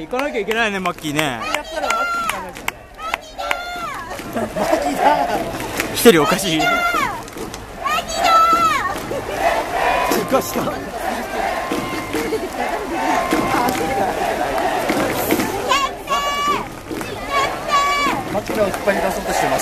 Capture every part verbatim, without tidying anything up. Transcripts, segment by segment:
行かなきゃいけないね、マッキーね。 やったらマッキー行かなきゃね。マッキーだ。 一人おかしい。 おかしか。マッキーを引っ張り出そうとしてます。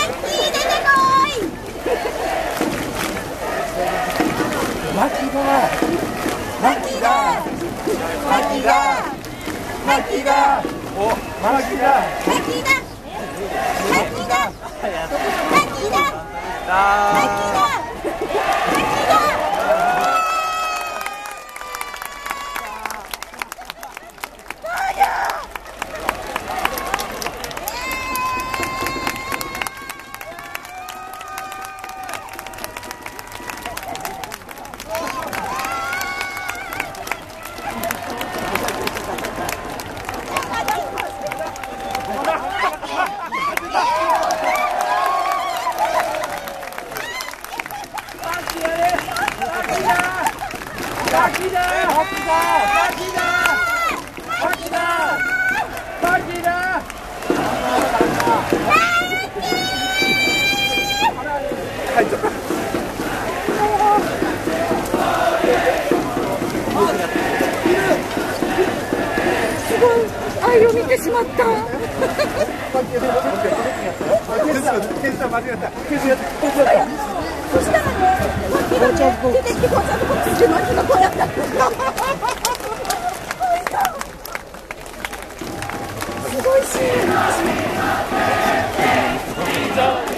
マッキーだ。マッキーだ。マッキーだ。マッキーだ。お、マッキーだ。マッキーだ。マッキーだ。マッキーだ。マッキーだ。マッキーだ。 愛を見てしまった。そしたらね、マッキーがね、出てきて、こうちゃんとこっちでマッキーがこうやった。すごいシーン。